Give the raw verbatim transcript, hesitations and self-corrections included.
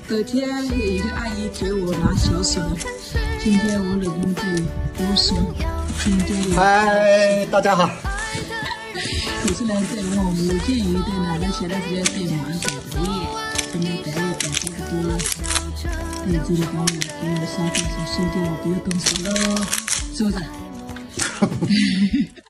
昨天有一个阿姨给我拿小水，今天我老公给我水，今天嗨，大家好。 有些人在问我们有见有对呢，那前段时间被忙走的耶，今天白夜感这个多，对这个帮我给我消费说收掉我别的东西喽，是不是？